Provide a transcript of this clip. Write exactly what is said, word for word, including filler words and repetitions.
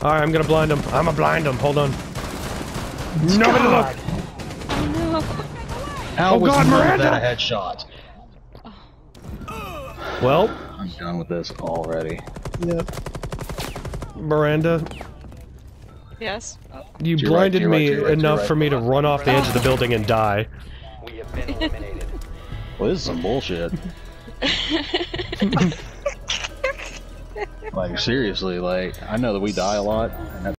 Alright, I'm gonna blind him. I'm gonna blind him. Hold on. Nobody look! How Oh was God, none of Miranda! that a headshot? Well, I'm done with this already. Yep. Miranda, Yes. you To your blinded right, to me your right, to your right, enough to your for me right. to run off the edge of the building and die. We have been eliminated. Well, this is some bullshit. Like, seriously, like, I know that we die a lot, and